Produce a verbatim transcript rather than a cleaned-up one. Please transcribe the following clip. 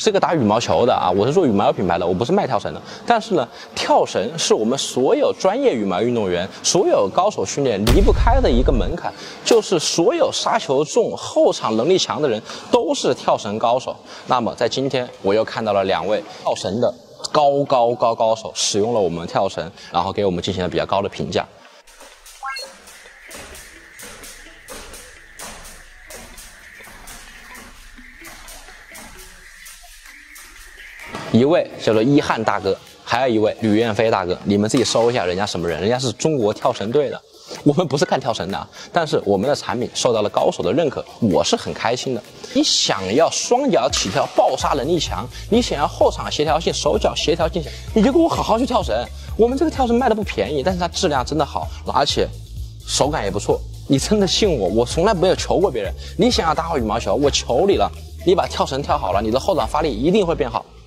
是个打羽毛球的啊，我是做羽毛球品牌的，我不是卖跳绳的。但是呢，跳绳是我们所有专业羽毛运动员、所有高手训练离不开的一个门槛，就是所有杀球重、后场能力强的人都是跳绳高手。那么在今天，我又看到了两位跳绳的高高高高手使用了我们跳绳，然后给我们进行了比较高的评价。一位叫做一汉大哥，还有一位吕彦飞大哥，你们自己搜一下人家什么人，人家是中国跳绳队的。我们不是干跳绳的啊，但是我们的产品受到了高手的认可，我是很开心的。你想要双脚起跳爆杀能力强，你想要后场协调性、手脚协调性强，你就给我好好去跳绳。我们这个跳绳卖的不便宜，但是它质量真的好，而且手感也不错。你真的信我，我从来没有求过别人。你想要打好羽毛球，我求你了，你把跳绳跳好了，你的后场发力一定会变好。